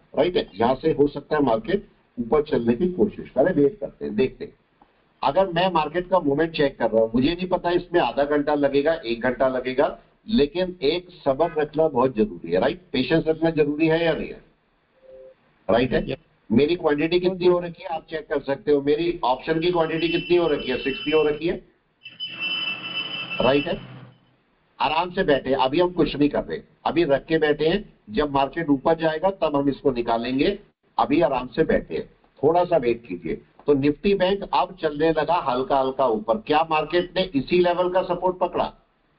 Right है। यहाँ से हो सकता है मार्केट ऊपर चलने की कोशिश करे, वेट करते हैं, देखते हैं। अगर मैं मार्केट का मूवमेंट चेक कर रहा हूं, मुझे नहीं पता इसमें आधा घंटा लगेगा, 1 घंटा लगेगा, लेकिन एक सब्र रखना बहुत जरूरी है, राइट। पेशेंस रखना जरूरी है या नहीं है, राइट है। मेरी क्वांटिटी कितनी हो रखी है आप चेक कर सकते हो। मेरी ऑप्शन की क्वांटिटी कितनी हो रखी है, 60 हो रखी है, राइट है। आराम से बैठे, अभी हम कुछ नहीं कर रहे, अभी रख के बैठे हैं। जब मार्केट ऊपर जाएगा तब हम इसको निकालेंगे, अभी आराम से बैठे हैं, थोड़ा सा वेट कीजिए। तो निफ्टी बैंक अब चलने लगा हल्का हल्का ऊपर। क्या मार्केट ने इसी लेवल का सपोर्ट पकड़ा?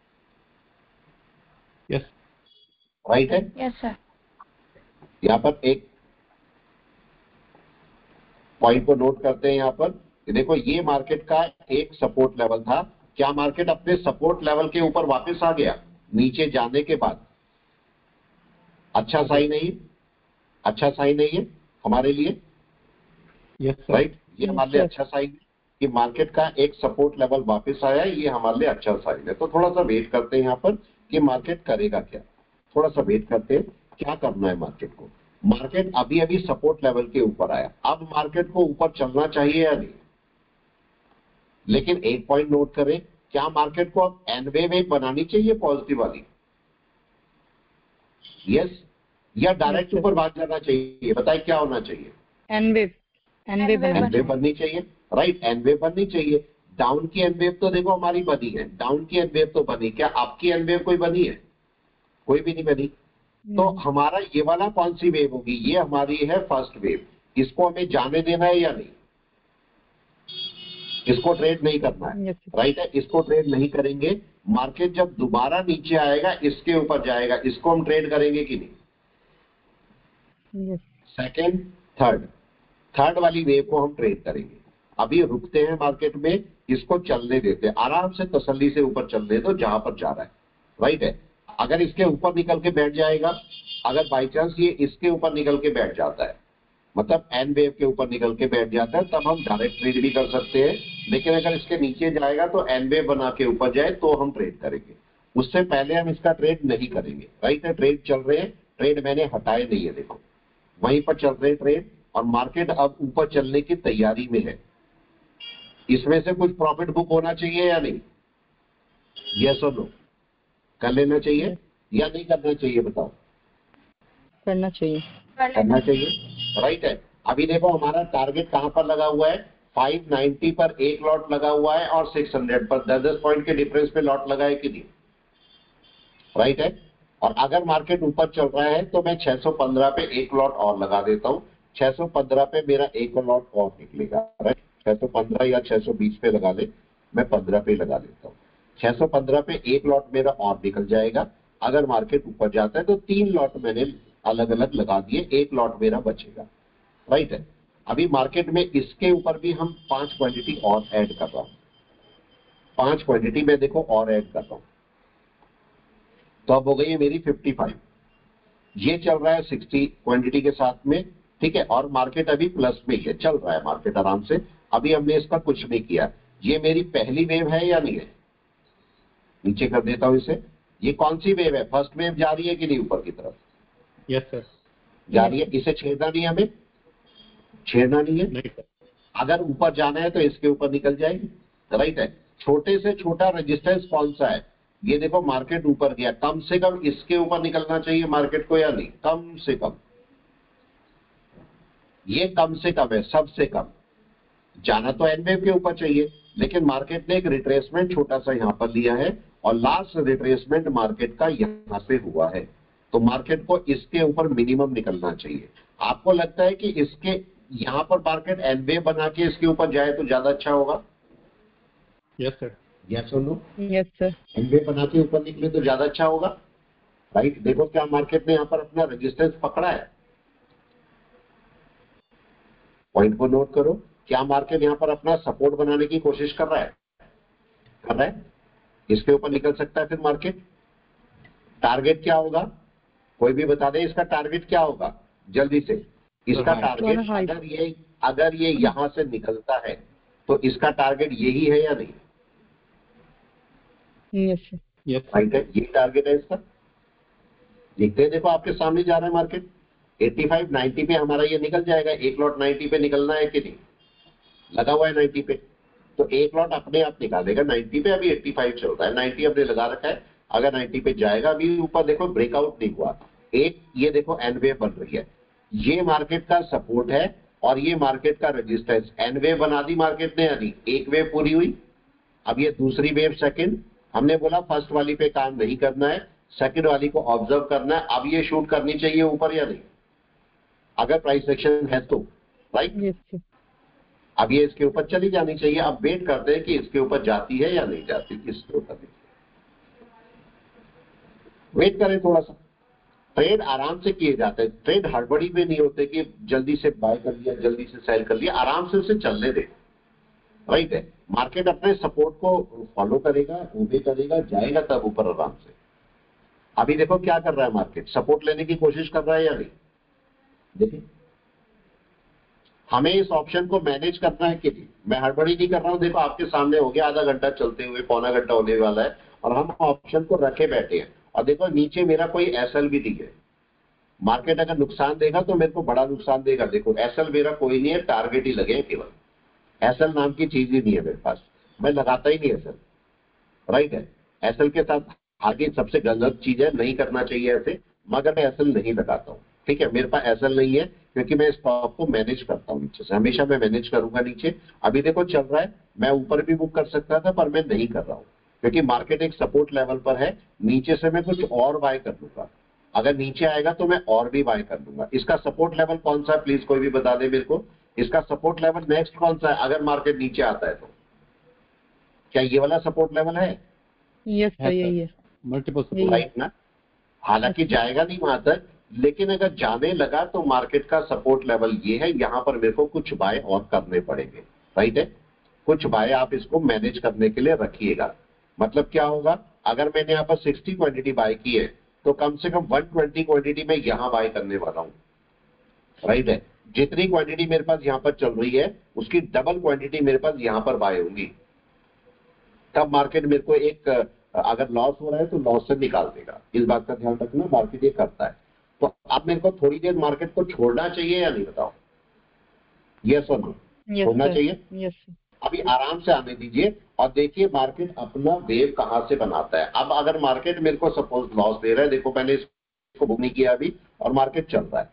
यस, राइट है। Yes sir. यहाँ पर एक पॉइंट को नोट करते हैं। यहाँ पर देखो, ये मार्केट का एक सपोर्ट लेवल था। क्या मार्केट अपने सपोर्ट लेवल के ऊपर वापस आ गया नीचे जाने के बाद? अच्छा साइन नहीं, अच्छा साइन नहीं है हमारे लिए, राइट। ये हमारे लिए अच्छा साइन है कि मार्केट का एक सपोर्ट लेवल वापस आया, ये हमारे लिए अच्छा साइन है। तो थोड़ा सा वेट करते हैं यहाँ पर कि मार्केट करेगा क्या, थोड़ा सा वेट करते हैं क्या करना है मार्केट को। मार्केट अभी अभी सपोर्ट लेवल के ऊपर आया, अब मार्केट को ऊपर चलना चाहिए या नहीं? लेकिन एक पॉइंट नोट करें, क्या मार्केट को अब एन वेव बनानी चाहिए पॉजिटिव वाली, यस, या डायरेक्ट ऊपर भाग जाना चाहिए? बताए क्या होना चाहिए? एन वेव बननी चाहिए, राइट। एन वेव बननी चाहिए। डाउन की एन वेव तो देखो हमारी बनी है, डाउन की एन वेव तो बनी, क्या आपकी एन वेव कोई बनी है? कोई भी नहीं बनी। तो हमारा ये वाला कौन सी वेव होगी? ये हमारी है फर्स्ट वेव। इसको हमें जाने देना है या नहीं? इसको ट्रेड नहीं करना है, राइट है। इसको ट्रेड नहीं करेंगे। मार्केट जब दोबारा नीचे आएगा इसके ऊपर जाएगा, इसको हम ट्रेड करेंगे कि नहीं? सेकेंड, थर्ड वाली वेव को हम ट्रेड करेंगे। अभी रुकते हैं मार्केट में, इसको चलने देते हैं, आराम से तसल्ली से ऊपर चलने दो जहां पर जा रहा है, राइट है। अगर इसके ऊपर निकल के बैठ जाएगा, अगर बाई चांस ये इसके ऊपर निकल के बैठ जाता है, मतलब एन वेव के ऊपर निकल के बैठ जाता है, तब हम डायरेक्ट ट्रेड भी कर सकते हैं। लेकिन अगर इसके नीचे जाएगा तो एन वेव बना के ऊपर जाए तो हम ट्रेड करेंगे, उससे पहले हम इसका ट्रेड नहीं करेंगे, राइट है। ट्रेड चल रहे हैं, ट्रेड मैंने हटाए नहीं है, देखो वहीं पर चल रहे ट्रेड, और मार्केट अब ऊपर चलने की तैयारी में है। इसमें से कुछ प्रॉफिट बुक होना चाहिए या नहीं? यस और नो? कर लेना चाहिए या नहीं करना चाहिए, बताओ? करना चाहिए, करना चाहिए, राइट है। अभी देखो हमारा टारगेट कहां पर लगा हुआ है, 590 पर एक लॉट लगा हुआ है, और 600 पर 10-10 पॉइंट के डिफरेंस पे लॉट लगा है कि नहीं, राइट है। और अगर मार्केट ऊपर चल रहा है तो मैं 615 पे एक लॉट और लगा देता हूं। 615 पे मेरा एक लॉट और निकलेगा, राइट। 615 या 620 पे लगा ले, मैं 15 पे लगा लेता हूं। 615 पे एक लॉट मेरा और निकल जाएगा। अगर मार्केट ऊपर जाता है तो 3 लॉट मैंने अलग अलग लगा दिए, एक लॉट मेरा बचेगा, राइट है। अभी मार्केट में इसके ऊपर भी हम 5 क्वांटिटी और ऐड कर रहा हूं, 5 क्वांटिटी में देखो और ऐड कर रहा हूं, तो अब हो गई है मेरी 55। ये चल रहा है 60 क्वांटिटी के साथ में, ठीक है। और मार्केट अभी प्लस में ही है, चल रहा है मार्केट आराम से। अभी हमने इसका कुछ नहीं किया। ये मेरी पहली वेव है या नहीं है? नीचे कर देता हूं इसे। ये कौन सी वेव है? फर्स्ट वेव जा रही है कि नहीं ऊपर की तरफ? यस सर, जा रही है। इसे छेड़ना नहीं है, हमें छेड़ना नहीं है। नहीं सर, अगर ऊपर जाना है तो इसके ऊपर निकल जाएगी, राइट है। छोटे से छोटा रेजिस्टेंस कौन सा है? ये देखो मार्केट ऊपर गया, कम से कम इसके ऊपर निकलना चाहिए मार्केट को या नहीं? कम से कम, ये कम से कम है, सबसे कम। जाना तो एन वेव के ऊपर चाहिए, लेकिन मार्केट ने एक रिट्रेसमेंट छोटा सा यहां पर लिया है, और लास्ट रिट्रेसमेंट मार्केट का यहां से हुआ है। तो मार्केट को इसके ऊपर मिनिमम निकलना चाहिए। आपको लगता है कि इसके यहां पर मार्केट एन वेव बना के इसके ऊपर जाए तो ज्यादा अच्छा होगा? यस सर, यस और no? Yes sir. N wave बना के ऊपर निकले तो ज्यादा अच्छा होगा, राइट। देखो क्या मार्केट ने यहां पर अपना रेजिस्टेंस पकड़ा है, पॉइंट को नोट करो। क्या मार्केट यहां पर अपना सपोर्ट बनाने की कोशिश कर रहा है? कर रहा है। इसके ऊपर निकल सकता है फिर मार्केट। टारगेट क्या होगा? कोई भी बता दे इसका टारगेट क्या होगा जल्दी से। इसका टारगेट अगर ये यहां से निकलता है तो इसका टारगेट यही है या नहीं? यस राइट है, यही टारगेट है इसका। देखते हैं, देखो आपके सामने जा रहा है मार्केट, 85 90 पे हमारा ये निकल जाएगा, एक लॉट 90 पे निकलना है कि नहीं, लगा हुआ है 90 पे, तो एक लॉट अपने आप निकालेगा 90 पे। अभी 85 चल रहा है, 90 अपने लगा रखा है, अगर 90 पे जाएगा, अभी ऊपर देखो ब्रेकआउट नहीं हुआ, एक ये देखो एन वेव बन रही है, ये मार्केट का सपोर्ट है और ये मार्केट का रेजिस्टेंस। एन वेव बना दी मार्केट ने, यानी एक वेव पूरी हुई, अब ये दूसरी वेव सेकंड, हमने बोला फर्स्ट वाली पे काम नहीं करना है, सेकंड वाली को ऑब्जर्व करना है। अब ये शूट करनी चाहिए ऊपर या नहीं, अगर प्राइस एक्शन है तो, राइट। Yes sir. अब ये इसके ऊपर चली जानी चाहिए, अब वेट करते हैं कि इसके ऊपर जाती है या नहीं जाती, इसके ऊपर वेट करें थोड़ा सा। ट्रेड आराम से किए जाते हैं, ट्रेड हड़बड़ी में नहीं होते कि जल्दी से बाय कर लिया जल्दी से सेल कर लिया, आराम से उसे चलने दे, राइट है। मार्केट अपने सपोर्ट को फॉलो करेगा, ओबे करेगा, जाएगा तब ऊपर आराम से। अभी देखो क्या कर रहा है मार्केट, सपोर्ट लेने की कोशिश कर रहा है या नहीं, देखिए हमें इस ऑप्शन को मैनेज करना है कि नहीं। मैं हड़बड़ी नहीं कर रहा हूं, देखो आपके सामने हो गया आधा घंटा चलते हुए, पौना घंटा होने वाला है और हम ऑप्शन को रखे बैठे हैं, और देखो नीचे मेरा कोई एसएल भी नहीं है। मार्केट अगर नुकसान देगा तो मेरे को बड़ा नुकसान देगा, देखो एसएल मेरा कोई नहीं है, टारगेट ही लगे हैं केवल, एसएल नाम की चीज ही नहीं है मेरे पास, मैं लगाता ही नहीं एसएल, राइट है। एसएल के साथ आगे सबसे गलत चीज है, नहीं करना चाहिए ऐसे, मगर मैं एसएल नहीं लगाता हूँ, ठीक है। मेरे पास एसएल नहीं है क्योंकि मैं स्टॉक को मैनेज करता हूँ नीचे से, हमेशा मैं मैनेज करूंगा नीचे। अभी देखो चल रहा है, मैं ऊपर भी बुक कर सकता था पर मैं नहीं कर रहा हूँ क्योंकि मार्केट एक सपोर्ट लेवल पर है, नीचे से मैं कुछ और बाय कर लूंगा, अगर नीचे आएगा तो मैं और भी बाय कर लूंगा। इसका सपोर्ट लेवल कौन सा है, प्लीज कोई भी बता दे मेरे को, इसका सपोर्ट लेवल नेक्स्ट कौन सा है अगर मार्केट नीचे आता है तो, क्या ये वाला सपोर्ट लेवल है? यस सर, यही है, मल्टीपल यही सपोर्ट, है। राइट ना। हालांकि जाएगा नहीं वहां तक, लेकिन अगर जाने लगा तो मार्केट का सपोर्ट लेवल ये है, यहां पर मेरे को कुछ बाय और करने पड़ेंगे, राइट है। कुछ बाय आप इसको मैनेज करने के लिए रखिएगा। मतलब क्या होगा, अगर मैंने यहाँ पर 60 क्वांटिटी बाय की है तो कम से कम 120 क्वांटिटी में यहां बाय करने वाला हूं, राइट है। जितनी क्वांटिटी मेरे पास यहां पर चल रही है उसकी डबल क्वांटिटी मेरे पास यहां पर बाय होंगी, तब मार्केट मेरे को एक अगर लॉस हो रहा है तो लॉस से निकाल देगा, इस बात का ध्यान रखना, मार्केट ये करता है। तो अब मेरे को थोड़ी देर मार्केट को छोड़ना चाहिए या नहीं, बताओ, यस और नो, यस छोड़ना सर, चाहिए। Yes sir. अभी आराम से आने दीजिए और देखिए मार्केट अपना वेव कहां से बनाता है। अब अगर मार्केट मेरे को सपोज लॉस दे रहा है, देखो मैंने इसको बुक नहीं किया अभी और मार्केट चल रहा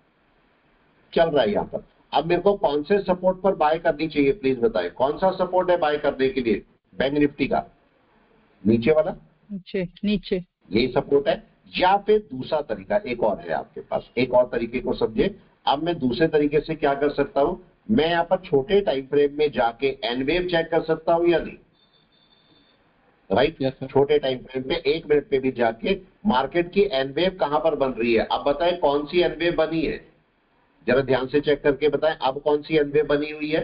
है यहाँ पर, अब मेरे को कौन से सपोर्ट पर बाय करनी चाहिए, प्लीज बताएं, कौन सा सपोर्ट है बाय करने के लिए? बैंक निफ्टी का नीचे वाला, नीचे नीचे। यही सपोर्ट है, या फिर दूसरा तरीका एक और है आपके पास, एक और तरीके को समझे। अब मैं दूसरे तरीके से क्या कर सकता हूं, मैं यहाँ पर छोटे टाइम फ्रेम में जाके एन वेव चेक कर सकता हूं या नहीं, राइट। Yes, sir. छोटे टाइम फ्रेम पे 1 मिनट पे भी जाके मार्केट की एन वेव कहां पर बन रही है, अब बताएं कौन सी एन वेव बनी है, जरा ध्यान से चेक करके बताएं अब कौन सी एन वेव बनी हुई है।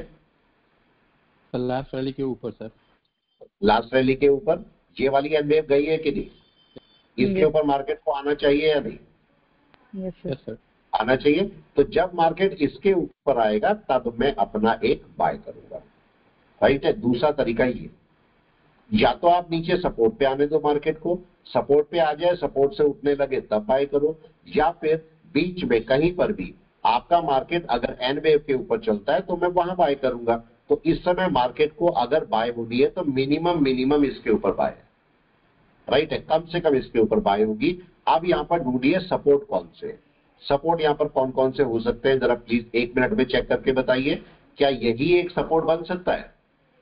लास्ट रैली के ऊपर सर, लास्ट रैली के ऊपर ये वाली एन वेव गई है कि नहीं, इसके Yes. ऊपर मार्केट को आना चाहिए या नहीं, यस सर। यस सर, आना चाहिए। तो जब मार्केट इसके ऊपर आएगा तब मैं अपना एक बाय करूंगा, राइट है। दूसरा तरीका ये, या तो आप नीचे सपोर्ट पे आने दो मार्केट को, सपोर्ट पे आ जाए, सपोर्ट से उठने लगे तब बाय करो, या फिर बीच में कहीं पर भी आपका मार्केट अगर एन वेव के ऊपर चलता है तो मैं वहां बाय करूंगा। तो इस समय मार्केट को अगर बाय होनी है तो मिनिमम इसके ऊपर बाय है, राइट है, कम से कम इसके ऊपर बाय होगी। अब यहाँ पर ढूंढिए सपोर्ट कौन से, सपोर्ट यहाँ पर कौन कौन से हो सकते हैं, जरा प्लीज 1 मिनट में चेक करके बताइए, क्या यही एक सपोर्ट बन सकता है?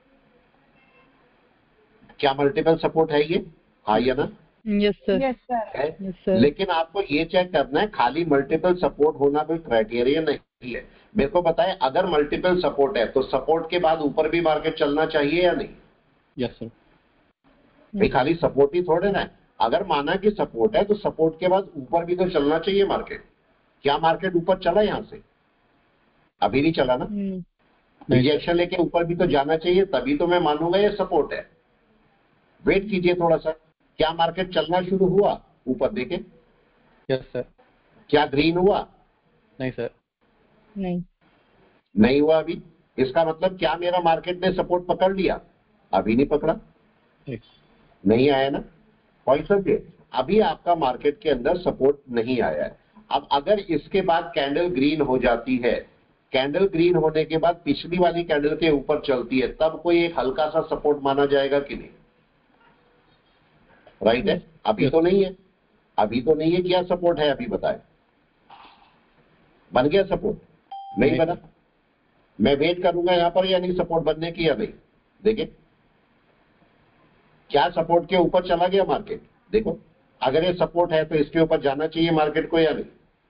क्या मल्टीपल सपोर्ट है ये, हाँ या ना? Yes sir, yes sir. है। Yes sir. लेकिन आपको ये चेक करना है, खाली मल्टीपल सपोर्ट होना कोई क्राइटेरिया नहीं है। मेरे को बताएं अगर मल्टीपल सपोर्ट है तो सपोर्ट के बाद ऊपर भी मार्केट चलना चाहिए या नहीं? यस सर, भाई खाली सपोर्ट ही थोड़े ना है, अगर माना कि सपोर्ट है तो सपोर्ट के बाद ऊपर भी तो चलना चाहिए मार्केट। क्या मार्केट ऊपर चला यहां से? अभी नहीं चला ना, रिजेक्शन लेके ऊपर भी तो जाना चाहिए, तभी तो मैं मानूंगा ये सपोर्ट है। वेट कीजिए थोड़ा सा, क्या मार्केट चलना शुरू हुआ ऊपर, देखे यस सर, क्या ग्रीन हुआ? नहीं सर, नहीं। नहीं हुआ अभी। इसका मतलब क्या मेरा मार्केट ने सपोर्ट पकड़ लिया? अभी नहीं पकड़ा, एक नहीं आया ना, पॉइंट समझे। अभी आपका मार्केट के अंदर सपोर्ट नहीं आया है। अब अगर इसके बाद कैंडल ग्रीन हो जाती है, कैंडल ग्रीन होने के बाद पिछली वाली कैंडल के ऊपर चलती है, तब कोई एक हल्का सा सपोर्ट माना जाएगा कि नहीं? राइट है? अभी Yes. तो नहीं है, अभी तो नहीं है। क्या सपोर्ट है अभी बताए? बन गया सपोर्ट? नहीं नहीं, बना। मैं वेट करूंगा यहां पर या नहीं सपोर्ट बनने की या नहीं? देखिए क्या सपोर्ट के ऊपर चला गया मार्केट? देखो अगर ये सपोर्ट है तो इसके ऊपर जाना चाहिए मार्केट को या नहीं?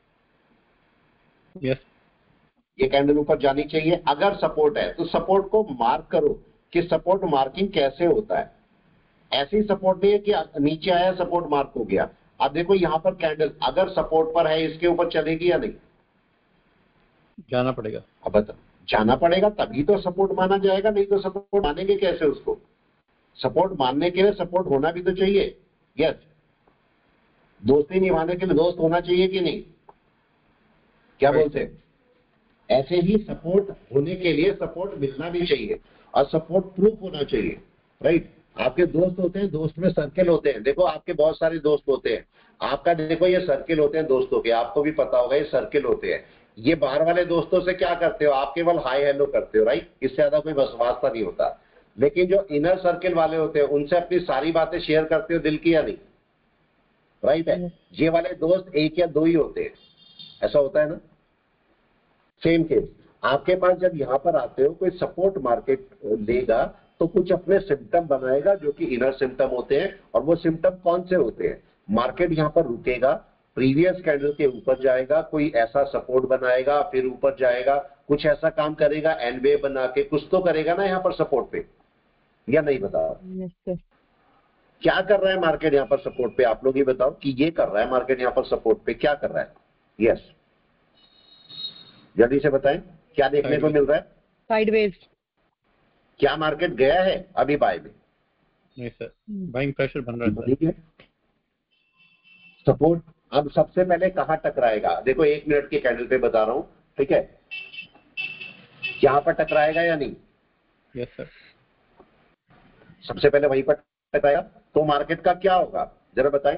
Yes. ये कैंडल ऊपर जानी चाहिए। अगर सपोर्ट है तो सपोर्ट को मार्क करो कि सपोर्ट मार्किंग कैसे होता है। ऐसी सपोर्ट नहीं है कि नीचे आया सपोर्ट मार्क हो गया। अब देखो यहां पर कैंडल अगर सपोर्ट पर है, इसके ऊपर चलेगी या नहीं? जाना पड़ेगा। अब बता, जाना पड़ेगा तभी तो सपोर्ट माना जाएगा, नहीं तो सपोर्ट मानेंगे कैसे उसको? सपोर्ट मानने के लिए सपोर्ट होना भी तो चाहिए। यस, दोस्ती निभाने के लिए दोस्त होना चाहिए कि नहीं? क्या Right. बोलते हैं? ऐसे ही सपोर्ट होने के लिए सपोर्ट मिलना भी चाहिए और सपोर्ट प्रूफ होना चाहिए। राइट? आपके दोस्त होते हैं, दोस्त में सर्किल होते हैं। देखो आपके बहुत सारे दोस्त होते हैं, आपका देखो ये सर्किल होते हैं दोस्तों के, आपको भी पता होगा ये सर्किल होते हैं। ये बाहर वाले दोस्तों से क्या करते हो? आप केवल हाय हेलो करते हो। राइट? इससे ज्यादा कोई वास्ता नहीं होता। लेकिन जो इनर सर्किल वाले होते हैं उनसे अपनी सारी बातें शेयर करते हो दिल की या नहीं? राइट है? ये वाले दोस्त एक या दो ही होते हैं, ऐसा होता है ना? सेम केस आपके पास जब यहां पर आते हो, कोई सपोर्ट मार्केट लेगा तो कुछ अपने सिम्टम बनाएगा जो कि इनर सिम्टम होते हैं। और वो सिम्टम कौन से होते हैं? मार्केट यहां पर रुकेगा, प्रीवियस कैंडल के ऊपर जाएगा, कोई ऐसा सपोर्ट बनाएगा, फिर ऊपर जाएगा, कुछ ऐसा काम करेगा एन वेव बना के, कुछ तो करेगा ना यहां पर सपोर्ट पे, या नहीं? बताओ Yes, sir. क्या कर रहा है मार्केट यहां पर सपोर्ट पे? आप लोग ये बताओ कि ये कर रहा है मार्केट यहां पर सपोर्ट पे, क्या कर रहा है? यस, जल्दी से बताएं, क्या देखने को मिल रहा है? Sideways. क्या मार्केट गया है अभी बाय में? नहीं सर, बाइंग प्रेशर बन रहा है सर। ठीक है, सपोर्ट अब सबसे पहले कहां टकराएगा? देखो 1 मिनट की कैंडल पे बता रहा हूं, ठीक है? यहां पर टकराएगा या नहीं? Yes sir. सबसे पहले वहीं पर टकराएगा तो मार्केट का क्या होगा जरा बताएं?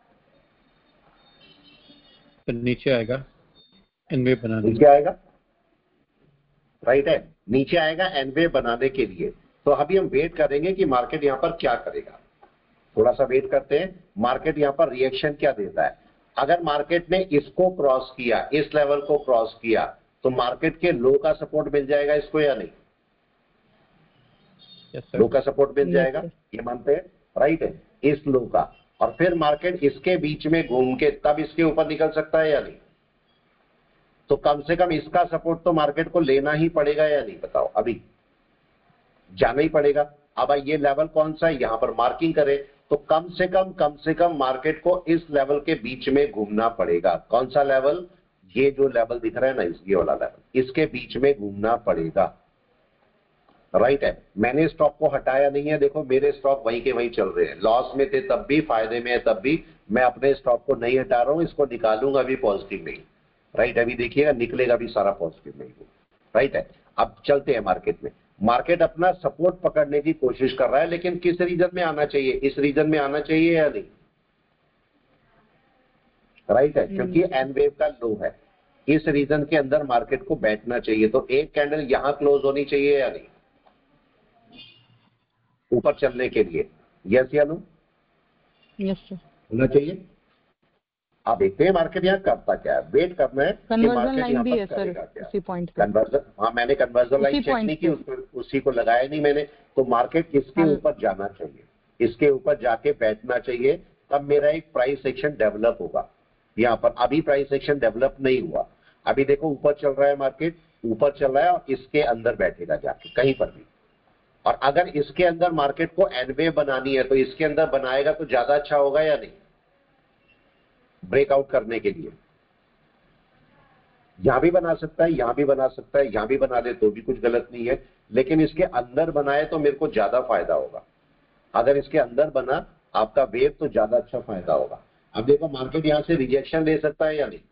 तो नीचे आएगा एनवे बनाने। नीचे आएगा, राइट है? नीचे आएगा एनवे बनाने के लिए। तो अभी हम वेट करेंगे कि मार्केट यहां पर क्या करेगा। थोड़ा सा वेट करते हैं, मार्केट यहां पर रिएक्शन क्या देता है। अगर मार्केट ने इसको क्रॉस किया, इस लेवल को क्रॉस किया, तो मार्केट के लो का सपोर्ट मिल जाएगा इसको या नहीं? Yes sir. लो का सपोर्ट मिल Yes, जाएगा, sir. ये मानते हैं? राइट है, इस लो का। और फिर मार्केट इसके बीच में घूम के तब इसके ऊपर निकल सकता है या नहीं? तो कम से कम इसका सपोर्ट तो मार्केट को लेना ही पड़ेगा या नहीं? बताओ, अभी जाना ही पड़ेगा। अब ये लेवल कौन सा है यहां पर मार्किंग करें, तो कम से कम मार्केट को इस लेवल के बीच में घूमना पड़ेगा। कौन सा लेवल? ये जो लेवल दिख रहा है ना, ये वाला लेवल, इसके बीच में घूमना पड़ेगा। राइट है? मैंने स्टॉक को हटाया नहीं है, देखो मेरे स्टॉक वहीं के वहीं चल रहे हैं। लॉस में थे तब भी, फायदे में है तब भी। मैं अपने स्टॉक को नहीं हटा रहा हूं, इसको निकालूंगा भी पॉजिटिव में ही। राइट? अभी देखिएगा निकलेगा भी सारा पॉजिटिव में ही। राइट है? अब चलते हैं मार्केट में। मार्केट अपना सपोर्ट पकड़ने की कोशिश कर रहा है, लेकिन किस रीजन में आना चाहिए? इस रीजन में आना चाहिए या नहीं? राइट है? क्योंकि एन वेव का लो है, इस रीजन के अंदर मार्केट को बैठना चाहिए। तो एक कैंडल यहां क्लोज होनी चाहिए या नहीं ऊपर चलने के लिए? यस या नो? Yes, sir. होना चाहिए। आप देखते हैं मार्केट यहाँ करता क्या है, वेट करना है कि Conversion मार्केट line यहाँ भी पर है सर करेगा क्या। उसी पॉइंट पे। कन्वर्जन, हाँ मैंने कन्वर्जन लाइन उसी चेक point नहीं की, पे। उसी को लगाया नहीं मैंने। तो मार्केट इसके हाँ। ऊपर जाना चाहिए, इसके ऊपर जाके बैठना चाहिए, तब मेरा एक प्राइस सेक्शन डेवलप होगा। यहाँ पर अभी प्राइस सेक्शन डेवलप नहीं हुआ। अभी देखो ऊपर चल रहा है मार्केट, ऊपर चल रहा है और इसके अंदर बैठेगा जाके कहीं पर भी। और अगर इसके अंदर मार्केट को एनवे बनानी है तो इसके अंदर बनाएगा तो ज्यादा अच्छा होगा या नहीं ब्रेकआउट करने के लिए? यहां भी बना सकता है, यहां भी बना सकता है, यहां भी बना दे तो भी कुछ गलत नहीं है, लेकिन इसके अंदर बनाए तो मेरे को ज्यादा फायदा होगा। अगर इसके अंदर बना आपका वेव तो ज्यादा अच्छा फायदा होगा। अब देखो मार्केट यहां से रिजेक्शन ले सकता है या नहीं?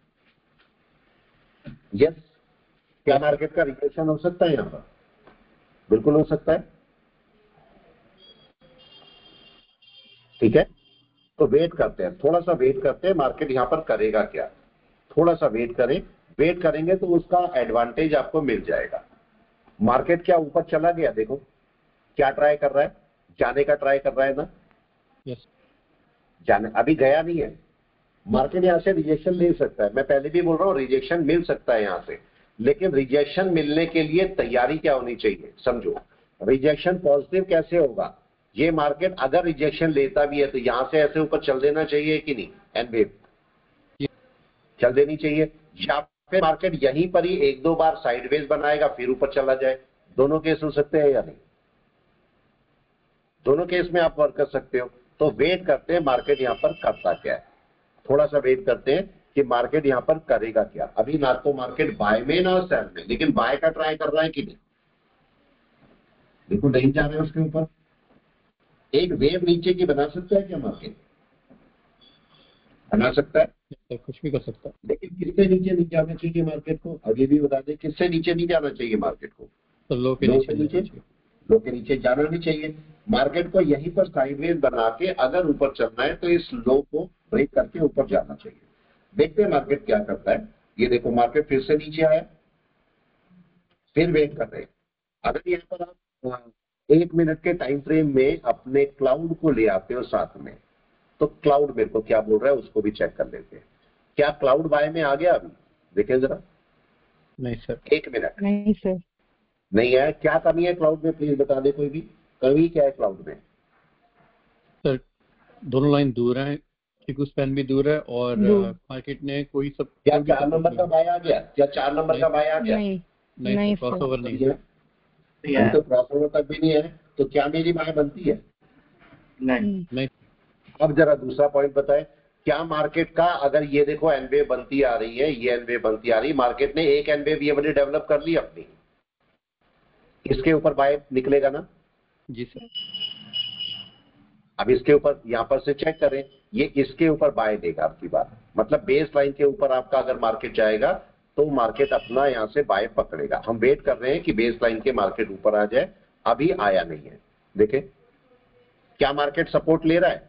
यस, क्या मार्केट का रिजेक्शन हो सकता है यहां पर? बिल्कुल हो सकता है। ठीक है, तो वेट करते हैं, थोड़ा सा वेट करते हैं, मार्केट यहां पर करेगा क्या। थोड़ा सा वेट करें, वेट करेंगे तो उसका एडवांटेज आपको मिल जाएगा। मार्केट क्या ऊपर चला गया, देखो क्या ट्राई कर रहा है, जाने का ट्राई कर रहा है ना, यस जाने, अभी गया नहीं है। मार्केट यहां से रिजेक्शन ले सकता है, मैं पहले भी बोल रहा हूं रिजेक्शन मिल सकता है यहां से, लेकिन रिजेक्शन मिलने के लिए तैयारी क्या होनी चाहिए, समझो। रिजेक्शन पॉजिटिव कैसे होगा, ये मार्केट अगर रिजेक्शन लेता भी है तो यहां से ऐसे ऊपर चल देना चाहिए कि नहीं, एन वेव चल देनी चाहिए, या फिर मार्केट यहीं पर ही एक दो बार साइडवेज बनाएगा फिर ऊपर चला जाए। दोनों केस हो सकते हैं या नहीं, दोनों केस में आप वर्क कर सकते हो। तो वेट करते हैं मार्केट यहां पर करता क्या है, थोड़ा सा वेट करते हैं कि मार्केट यहां पर करेगा क्या। अभी ना तो मार्केट बाय में ना सेल में, लेकिन बाय का ट्राई कर रहा है कि नहीं, देखो नहीं जा रहे हैं उसके ऊपर। एक वेव नीचे की बना सकता है क्या मार्केट, बना सकता है, सर, कुछ भी कर सकता है। लेकिन किससे नीचे नहीं जाना चाहिए मार्केट को, अभी भी बता दें किससे नीचे नहीं जाना चाहिए मार्केट को, तो लो के लो नीचे के नहीं नीचे, जाना चाहिए। लो के नीचे जाना नहीं चाहिए। मार्केट को यहीं पर साइडवेज बना के अगर ऊपर चलना है तो इस लो को ब्रेक करके ऊपर जाना चाहिए। देखते हैं मार्केट क्या करता है। ये देखो मार्केट फिर से नीचे आया, फिर वेट कर रहे हैं। अगर यहाँ पर आप 1 मिनट के टाइम फ्रेम में अपने क्लाउड को ले आते हो साथ में, तो क्लाउड मेरे को क्या बोल रहा है उसको भी चेक कर लेते हैं। क्या क्लाउड बाय में आ गया अभी, देखें जरा, नहीं सर, 1 मिनट नहीं सर। नहीं है। क्या कमी है क्लाउड में, प्लीज बता दे कोई भी, कमी क्या है क्लाउड में। सर दोनों लाइन दूर हैं, चिकू स्पैन भी दूर है, और दूर। मार्केट ने कोई सब क्या कोई भी 4 नंबर का बाय आ गया, क्या 4 नंबर का बाय आ गया, नहीं नहीं नहीं सर, क्रॉस सर। ओवर नहीं है अभी तो क्रॉसओवर तक भी नहीं है, तो क्या मेरी बाय बनती है, नहीं अब जरा दूसरा पॉइंट बताएं। क्या मार्केट का, अगर ये देखो एनवेव बनती आ रही है, ये एनवेव बनती आ रही है, मार्केट ने एक एनवेव ये वाली डेवलप कर ली अपनी, इसके ऊपर बाय निकलेगा ना। जी सर, अब इसके ऊपर यहां पर से चेक करें, ये इसके ऊपर बाय देगा आपकी बात, मतलब बेस लाइन के ऊपर आपका अगर मार्केट जाएगा तो मार्केट अपना यहां से बाय पकड़ेगा। हम वेट कर रहे हैं कि बेस लाइन के मार्केट ऊपर आ जाए, अभी आया नहीं है। देखें क्या मार्केट सपोर्ट ले रहा है,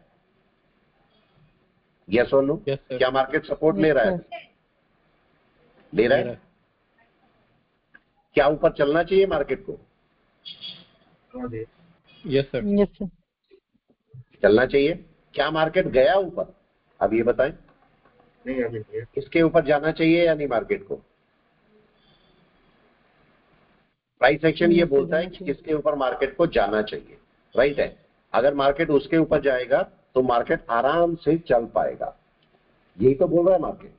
यस और नो, यस सर, क्या मार्केट सपोर्ट ले यस रहा है, सर। ले रहा है। क्या ऊपर चलना चाहिए मार्केट को, यस सर, यस सर। चलना चाहिए। क्या मार्केट गया ऊपर, अब ये बताएं, नहीं अभी नहीं है। इसके ऊपर जाना चाहिए या नहीं मार्केट को। प्राइस एक्शन ये यस सर, बोलता है जाना कि चाहिए। किसके ऊपर मार्केट को जाना चाहिए, राइट है। अगर मार्केट उसके ऊपर जाएगा तो मार्केट आराम से चल पाएगा, यही तो बोल रहा है मार्केट।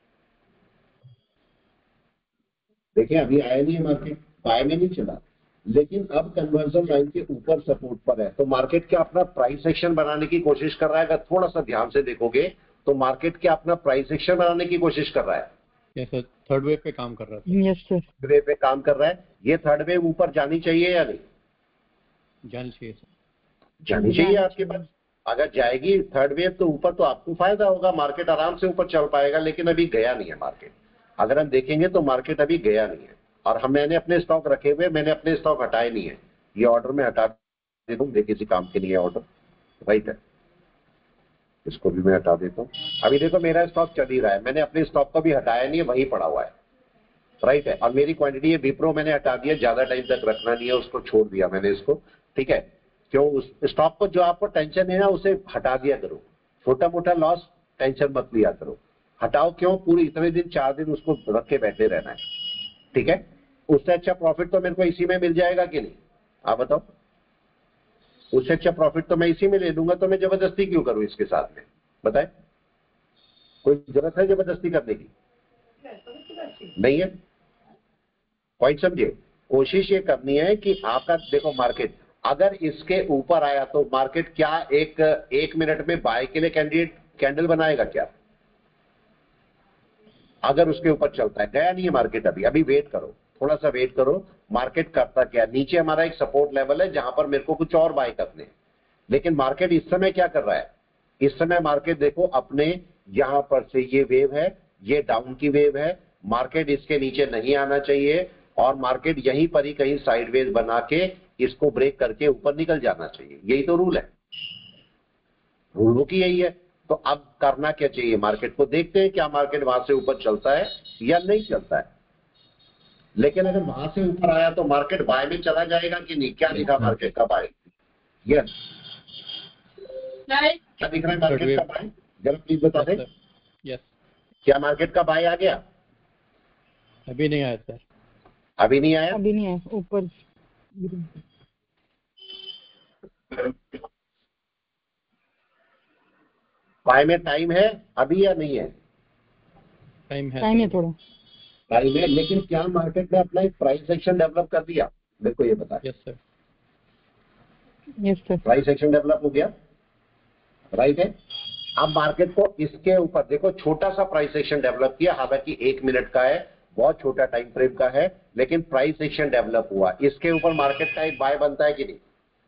देखिए अभी आया नहीं है मार्केट, बाय में नहीं चला, लेकिन अब कन्वर्जन लाइन के ऊपर सपोर्ट पर है, तो मार्केट क्या अपना प्राइस एक्शन बनाने की कोशिश कर रहा है। अगर थोड़ा सा ध्यान से देखोगे तो मार्केट क्या अपना प्राइस एक्शन बनाने की कोशिश कर रहा है, यस सर, थर्ड वेव पे काम कर रहा था, यस सर। वेव पे काम कर रहा है। ये थर्ड वेव ऊपर जानी चाहिए या नहीं, जानी चाहिए सर। जानी चाहिए आपके पास। अगर जाएगी थर्ड वेव तो ऊपर तो आपको फायदा होगा, मार्केट आराम से ऊपर चल पाएगा, लेकिन अभी गया नहीं है मार्केट। अगर हम देखेंगे तो मार्केट अभी गया नहीं है, और मैंने अपने स्टॉक रखे हुए, मैंने अपने स्टॉक हटाए नहीं है। ये ऑर्डर में हटा देता हूँ, किसी काम के लिए ऑर्डर, राइट है, इसको भी मैं हटा देता हूँ। अभी देखो मेरा स्टॉक चल ही रहा है, मैंने अपने स्टॉक को भी हटाया नहीं है, वहीं पड़ा हुआ है, राइट है। और मेरी क्वांटिटी है विप्रो मैंने हटा दिया, ज्यादा टाइम तक रखना नहीं है, उसको छोड़ दिया मैंने इसको, ठीक है। क्यों, उस स्टॉक को जो आपको टेंशन है ना उसे हटा दिया करो, छोटा मोटा लॉस टेंशन मत लिया करो, हटाओ। क्यों, पूरे इतने दिन 4 दिन उसको रख के बैठे रहना है, ठीक है। उससे अच्छा प्रॉफिट तो मेरे को इसी में मिल जाएगा कि नहीं, आप बताओ। उससे अच्छा प्रॉफिट तो मैं इसी में ले लूंगा, तो मैं जबरदस्ती क्यों करूं इसके साथ में, बताए। कोई जरूरत है जबरदस्ती करने की, नहीं है। पॉइंट समझिए, कोशिश ये करनी है कि आपका देखो मार्केट अगर इसके ऊपर आया तो मार्केट क्या एक मिनट में बाय के लिए कैंडल बनाएगा क्या, अगर उसके ऊपर चलता है। गया नहीं है मार्केट अभी, अभी वेट करो, थोड़ा सा वेट करो। मार्केट करता क्या, नीचे हमारा एक सपोर्ट लेवल है जहां पर मेरे को कुछ और बाय करने हैं, लेकिन मार्केट इस समय क्या कर रहा है, इस समय मार्केट देखो अपने यहां पर से ये वेव है, ये डाउन की वेव है, मार्केट इसके नीचे नहीं आना चाहिए, और मार्केट यहीं पर ही कहीं साइडवेज बना के इसको ब्रेक करके ऊपर निकल जाना चाहिए। यही तो रूल है, रूल की यही है। तो अब करना क्या चाहिए, मार्केट को देखते हैं क्या मार्केट वहां से ऊपर चलता है या नहीं चलता है। लेकिन अगर वहां से ऊपर आया तो मार्केट बाय में चला जाएगा कि नहीं, क्या दिखा मार्केट का बाय? यस, क्या दिख रहा है मार्केट का बाय, जरा प्लीज बता दें। यस, क्या मार्केट का बाय आ गया? अभी नहीं आया सर। अभी नहीं आया। अभी नहीं है ऊपर। बाय में टाइम है अभी या नहीं है? टाइम है टाइम है थोड़ा। टाइम है, लेकिन क्या मार्केट ने अपना एक प्राइस एक्शन डेवलप कर दिया? मेरे को ये बता। Yes sir. Yes sir. Price action develop हो गया, राइट है। अब मार्केट को इसके ऊपर देखो, छोटा सा प्राइस एक्शन डेवलप किया, हालांकि 1 मिनट का है, बहुत छोटा टाइम फ्रेम का है, लेकिन प्राइस एक्शन डेवलप हुआ। इसके ऊपर मार्केट का एक बाय बनता है कि नहीं?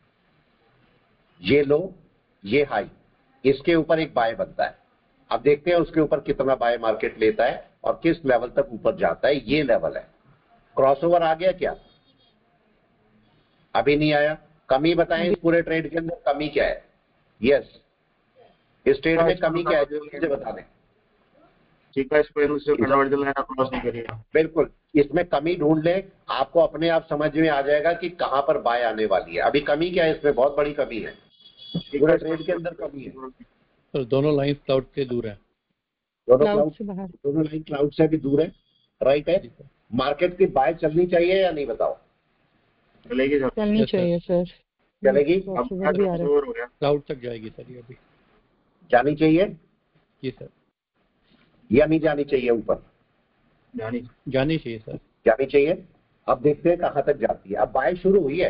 ये लो, ये हाई, इसके ऊपर एक बाय बनता है। अब देखते हैं उसके ऊपर कितना बाय मार्केट लेता है और किस लेवल तक ऊपर जाता है। ये लेवल है, क्रॉसओवर आ गया क्या? अभी नहीं आया। कमी बताएं इस पूरे ट्रेड के अंदर, कमी क्या है? यस, इस ट्रेड में कमी क्या है जो मुझे बता दें। क्रॉस नहीं करिएगा। बिल्कुल, इसमें कमी ढूंढ ले, आपको अपने आप समझ में आ जाएगा कि कहां पर बाय आने वाली है। अभी कमी क्या है, इसमें बहुत बड़ी कमी है, पूरे ट्रेड के अंदर कमी है। सर दोनों लाइन क्लाउड से दूर है। दोनों क्लाउड से बाहर। दोनों लाइन क्लाउड से भी दूर है, राइट है। मार्केट की बाय चलनी चाहिए या नहीं, बताओ? चलेगी सर। चलनी चाहिए सर। चलेगी। अब क्रॉसओवर भी आ रहा है। क्रॉसओवर हो गया। क्लाउड तक जाएगी सर ये अभी। जानी चाहिए जी सर। या नहीं जानी चाहिए ऊपर? जानी चाहिए सर। जानी चाहिए। अब देखते हैं कहां तक जाती है। अब बाय शुरू हुई है,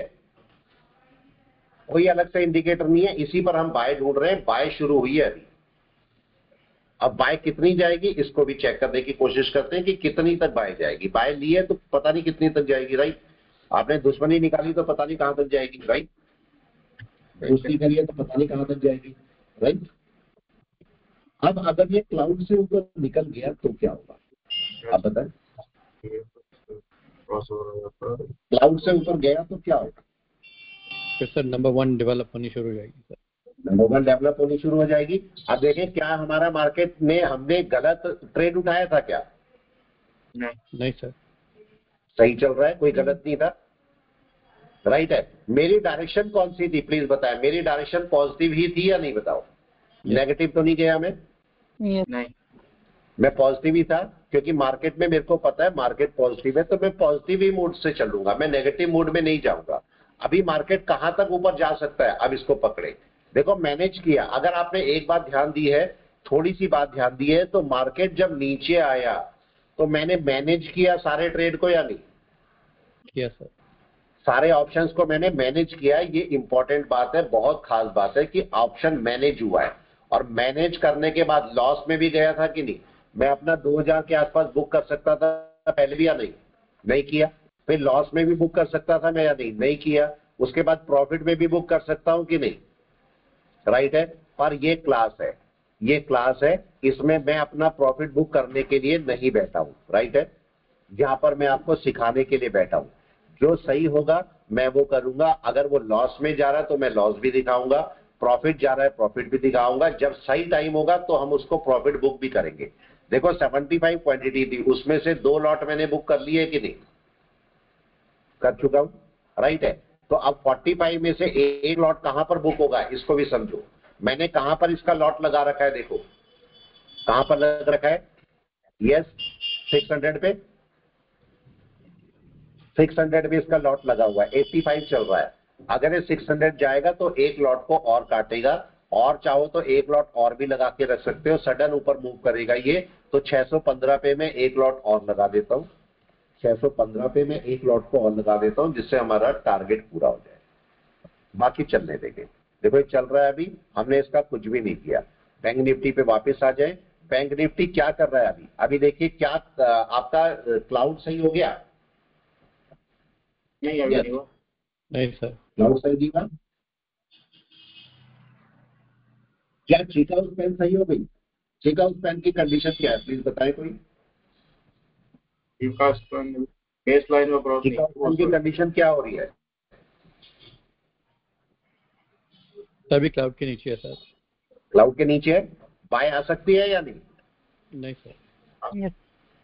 कोई अलग से इंडिकेटर नहीं है, इसी पर हम बाय ढूंढ रहे हैं। बाय शुरू हुई है अभी। अब बाय कितनी जाएगी इसको भी चेक करने की कोशिश करते हैं कि कितनी तक बाय जाएगी। बाय ली है तो पता नहीं कितनी तक जाएगी, राइट। आपने दुश्मनी निकाली तो पता नहीं कहां तक जाएगी, राइट। दोस्ती करी है तो पता नहीं कहां तक जाएगी, राइट। अब अगर ये क्लाउड से ऊपर निकल गया तो क्या होगा, आप बताएं। क्लाउड से ऊपर गया तो क्या होगा? फिर सर नंबर 1 डेवलप होनी शुरू हो जाएगी सर। नंबर 1 डेवलप होनी शुरू हो जाएगी। अब देखें क्या हमारा मार्केट में हमने गलत ट्रेड उठाया था क्या? नहीं सर। सही चल रहा है, कोई गलत नहीं था, राइट है। मेरी डायरेक्शन कौन सी थी प्लीज बताएं। मेरी डायरेक्शन पॉजिटिव ही थी या नहीं, बताओ। नेगेटिव तो नहीं गया मैं? नहीं, मैं पॉजिटिव ही था, क्योंकि मार्केट में मेरे को पता है मार्केट पॉजिटिव है, तो मैं पॉजिटिव ही मूड से चलूंगा, मैं नेगेटिव मूड में नहीं जाऊंगा। अभी मार्केट कहां तक ऊपर जा सकता है, अब इसको पकड़े। देखो मैनेज किया, अगर आपने एक बात ध्यान दी है, थोड़ी सी बात ध्यान दी है, तो मार्केट जब नीचे आया तो मैंने मैनेज किया सारे ट्रेड को या नहीं? किया सर। सारे ऑप्शंस को मैंने मैनेज किया है। ये इंपॉर्टेंट बात है, बहुत खास बात है कि ऑप्शन मैनेज हुआ है। और मैनेज करने के बाद लॉस में भी गया था कि नहीं? मैं अपना 2000 के आसपास बुक कर सकता था पहले भी या नहीं? नहीं किया। फिर लॉस में भी बुक कर सकता था मैं या नहीं? नहीं किया। उसके बाद प्रॉफिट में भी बुक कर सकता हूं कि नहीं, राइट है। पर ये क्लास है, ये क्लास है, इसमें मैं अपना प्रॉफिट बुक करने के लिए नहीं बैठा हूं, राइट है। जहां पर मैं आपको सिखाने के लिए बैठा हूं, जो सही होगा मैं वो करूंगा। अगर वो लॉस में जा रहा है तो मैं लॉस भी दिखाऊंगा, प्रॉफिट जा रहा है प्रॉफिट भी दिखाऊंगा। जब सही टाइम होगा तो हम उसको प्रॉफिट बुक भी करेंगे। देखो 75 क्वांटिटी थी, उसमें से 2 लॉट मैंने बुक कर लिए कि नहीं? कर चुका हूं, राइट है। तो अब 45 में से एक लॉट कहां पर बुक होगा इसको भी समझो। मैंने कहां पर इसका लॉट लगा रखा है, देखो कहां पर लगा रखा है। यस, 600 पे, 600 पे इसका लॉट लगा हुआ है। 85 चल रहा है। अगर ये 600 जाएगा तो एक लॉट को और काटेगा, और चाहो तो एक लॉट और भी लगा के रख सकते हो। सडन ऊपर मूव करेगा ये, तो 615 पे मैं एक लॉट और लगा देता हूं। 615 पे मैं एक लॉट को और लगा देता हूं, जिससे हमारा टारगेट पूरा हो जाए। बाकी चलने देंगे। देखो ये चल रहा है, अभी हमने इसका कुछ भी नहीं किया। बैंक निफ्टी पे वापस आ जाए। बैंक निफ्टी क्या कर रहा है अभी? अभी देखिए क्या आपका क्लाउड सही हो गया? नहीं अभी नहीं हुआ। नहीं सर। क्लाउड सही नहीं हुआ। क्या चेकआउट पेन सही हो गई? चेकआउट पेन की कंडीशन क्या है प्लीज बताएं कोई। बेस लाइन में क्रॉस नहीं। चेकआउट पेन की कंडीशन क्या हो रही है? सभी क्लाउड के नीचे है सर। क्लाउड के नीचे है। बाय आ सकती है या नहीं? नहीं सर। यस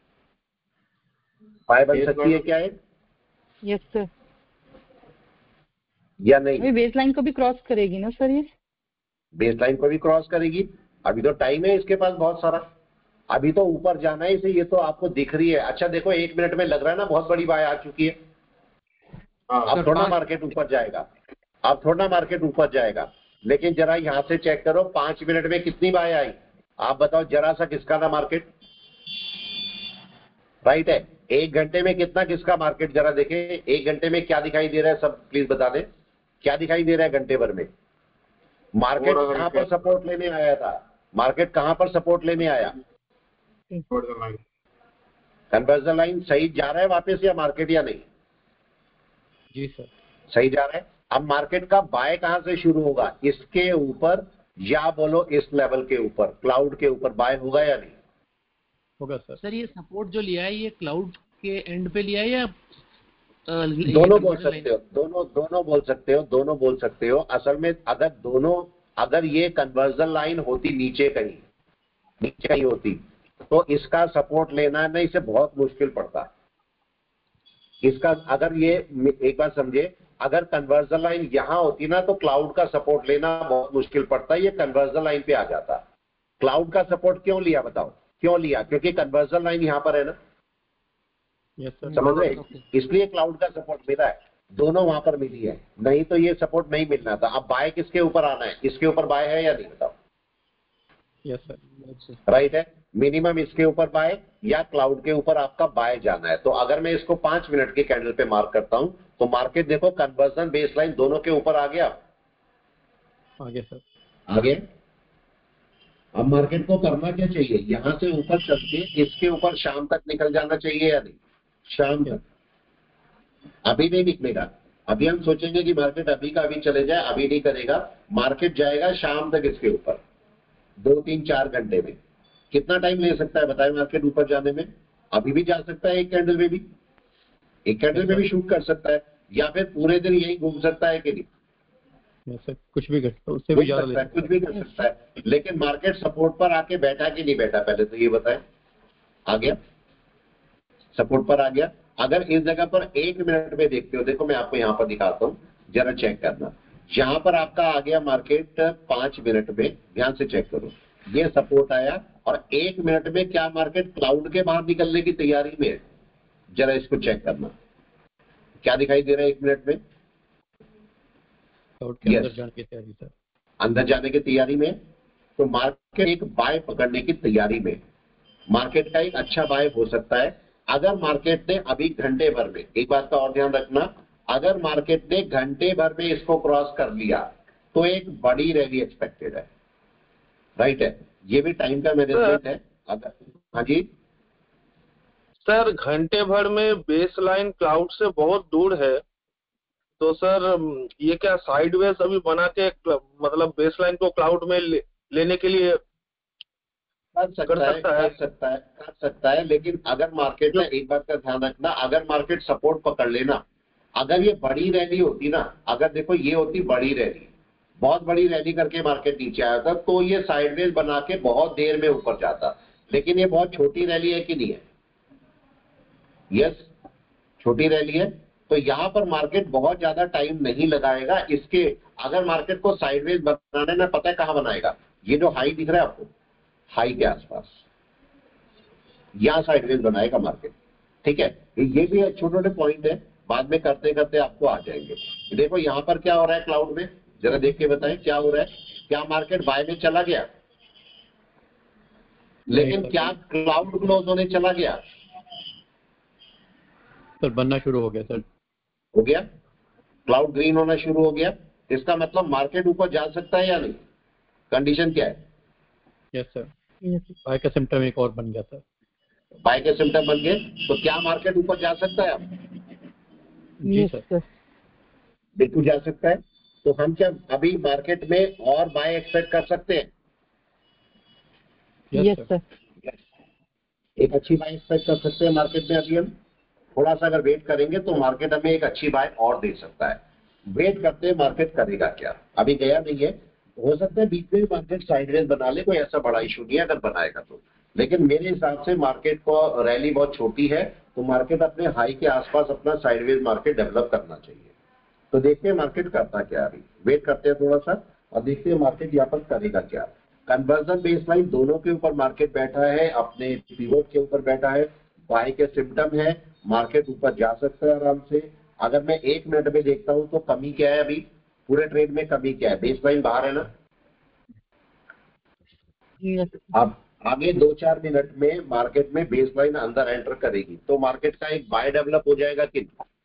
बाय बन सकती है क्या है यस सर। या नहीं? अभी बेस लाइन को भी क्रॉस करेगी ना सर ये? बेस लाइन को भी क्रॉस करेगी। अभी तो टाइम है इसके पास बहुत सारा, अभी तो ऊपर जाना है इसे, ये तो आपको दिख रही है। अच्छा देखो 1 मिनट में लग रहा है ना बहुत बड़ी बाय आ चुकी है। अब थोड़ा मार्केट ऊपर जाएगा, अब थोड़ा मार्केट ऊपर जाएगा, लेकिन जरा यहां से चेक करो 5 मिनट में कितनी बाय आई, आप बताओ जरा सा किसका था मार्केट? राइट है। 1 घंटे में कितना किसका मार्केट, जरा देखें 1 घंटे में क्या दिखाई दे रहा है, सब प्लीज बता दें क्या दिखाई दे रहा है घंटे भर में? मार्केट कहां पर सपोर्ट लेने आया था? मार्केट कहां पर सपोर्ट लेने आया? कन्वर्जन लाइन सही जा रहा है वापस या मार्केट या नहीं? जी सर सही जा रहा है। अब मार्केट का बाय कहां से शुरू होगा? इसके ऊपर या बोलो इस लेवल के ऊपर, क्लाउड के ऊपर बाय होगा या नहीं होगा सर। सर ये सपोर्ट जो लिया है ये क्लाउड के एंड पे लिया है या दोनों बोल सकते हो, दोनों बोल सकते हो, दोनों बोल सकते हो। असल में अगर ये कन्वर्जन लाइन होती नीचे कहीं होती तो इसका सपोर्ट लेना है ना, इसे बहुत मुश्किल पड़ता इसका। अगर ये एक बार समझे, अगर कन्वर्जन लाइन यहां होती ना तो क्लाउड का सपोर्ट लेना बहुत मुश्किल पड़ता, ये कन्वर्जन लाइन पे आ जाता। क्लाउड का सपोर्ट क्यों लिया बताओ? क्यों लिया? क्योंकि कन्वर्जन लाइन यहां पर है ना। Yes sir. समझ रहे? इसलिए क्लाउड का सपोर्ट मिला है, दोनों वहां पर मिली है, नहीं तो ये सपोर्ट नहीं मिलना था। अब बाय किसके ऊपर आना है? इसके ऊपर बाय है या नहीं बताओ? Yes sir. राइट है। मिनिमम इसके ऊपर बाय या क्लाउड के ऊपर आपका बाय जाना है। तो अगर मैं इसको 5 मिनट के कैंडल पे मार्क करता हूं तो मार्केट देखो कन्वर्जन बेस लाइन दोनों के ऊपर आ गया। आगे सर। आगे अब मार्केट को करना क्या चाहिए? यहां से ऊपर चल के इसके ऊपर शाम तक निकल जाना चाहिए या नहीं? शाम तक। अभी नहीं निकलेगा, अभी हम सोचेंगे कि मार्केट अभी का अभी चले जाए, अभी नहीं करेगा। मार्केट जाएगा शाम तक इसके ऊपर 2, 3, 4 घंटे में। कितना टाइम ले सकता है बताएं मार्केट ऊपर जाने में? अभी भी जा सकता है, एक कैंडल में भी, एक कैंडल में भी शूट कर सकता है, या फिर पूरे दिन यही घूम सकता है कि नहीं? यस सर, कुछ भी कर सकता है, उससे भी ज्यादा ले सकता है। कुछ भी कर सकता है, लेकिन मार्केट सपोर्ट पर आके बैठा कि नहीं बैठा पहले तो ये बताएं। आ गया, सपोर्ट पर आ गया। अगर इस जगह पर 1 मिनट में देखते हो, देखो मैं आपको यहाँ पर दिखाता हूँ, जरा चेक करना। यहाँ पर आपका आ गया मार्केट 5 मिनट में, ध्यान से चेक करो, ये सपोर्ट आया और 1 मिनट में क्या मार्केट क्लाउड के बाहर निकलने की तैयारी में है? जरा इसको चेक करना, क्या दिखाई दे रहा है 1 मिनट में? क्लाउड के अंदर जाने की तैयारी सर। अंदर जाने की तैयारी में। तो मार्केट एक बाय पकड़ने की तैयारी में, मार्केट का एक अच्छा बाय हो सकता है अगर मार्केट ने अभी घंटे भर में, एक बात का और ध्यान रखना, अगर मार्केट ने घंटे भर में इसको क्रॉस कर लिया तो एक बड़ी रैली एक्सपेक्टेड है। राइट है, ये भी टाइम का मैनेजमेंट है। अगर हाँ जी सर, घंटे भर में बेस लाइन क्लाउड से बहुत दूर है, तो सर ये क्या साइडवेज अभी बना के मतलब बेस लाइन को क्लाउड में लेने के लिए कर सकता है, लेकिन अगर मार्केट में, एक बात का ध्यान रखना, अगर मार्केट सपोर्ट पकड़ लेना, अगर ये बड़ी रैली होती ना, अगर देखो ये होती बड़ी रैली, बहुत बड़ी रैली करके मार्केट नीचे आया था, तो ये साइडवेज बना के बहुत देर में ऊपर जाता। लेकिन ये बहुत छोटी रैली है कि नहीं है? यस, छोटी रैली है, तो यहाँ पर मार्केट बहुत ज्यादा टाइम नहीं लगाएगा इसके। अगर मार्केट को साइडवेज बनाने में, पता है कहां बनाएगा? ये जो हाई दिख रहा है आपको, हाई के आसपास यहां साइडवेज बनाएगा मार्केट। ठीक है, ये भी छोटे छोटे पॉइंट है, बाद में करते करते आपको आ जाएंगे। देखो यहाँ पर क्या हो रहा है क्लाउड में, जरा देख के बताएं क्या हो रहा है। क्या मार्केट बाय में चला गया? लेकिन क्या क्लाउड क्लोज होने चला गया? सर बनना शुरू हो गया सर। हो गया, क्लाउड ग्रीन होना शुरू हो गया। इसका मतलब मार्केट ऊपर जा सकता है या नहीं? कंडीशन क्या है? यस सर, बाय का सिम्टम एक और बन गया था। बाय के सिम्टम बन गए, तो क्या मार्केट ऊपर जा सकता है अब? जी सर, बिल्कुल जा सकता है। तो हम क्या अभी मार्केट में और बाय एक्सपेक्ट कर सकते हैं? Yes sir. एक अच्छी बाय एक्सपेक्ट कर सकते हैं मार्केट में। अभी हम थोड़ा सा अगर वेट करेंगे तो मार्केट हमें एक अच्छी बाय और दे सकता है। वेट करते हैं मार्केट करेगा क्या, अभी गया नहीं है, हो सकता है बीच में मार्केट साइडवेज बना ले, कोई ऐसा बड़ा इशू नहीं है अगर बनाएगा तो, लेकिन मेरे हिसाब से मार्केट को रैली बहुत छोटी है, तो मार्केट अपने हाई के आसपास अपना साइडवेज मार्केट डेवलप करना चाहिए। तो देखते हैं मार्केट करता क्या, अभी वेट करते हैं थोड़ा सा और देखते हैं मार्केट यहाँ पर करेगा क्या। कन्वर्जन बेसलाइन दोनों के ऊपर मार्केट बैठा है, अपने पिवोट के ऊपर बैठा है, बाय के सिम्टम है, मार्केट ऊपर जा सकता है आराम से। अगर मैं 1 मिनट में देखता हूं तो कमी क्या है, अभी पूरे ट्रेड में कमी क्या है, बेसलाइन बाहर है ना। यस अब आगे 2-4 मिनट में मार्केट में बेसलाइन अंदर एंटर करेगी तो मार्केट का एक बाय डेवलप हो जाएगा कि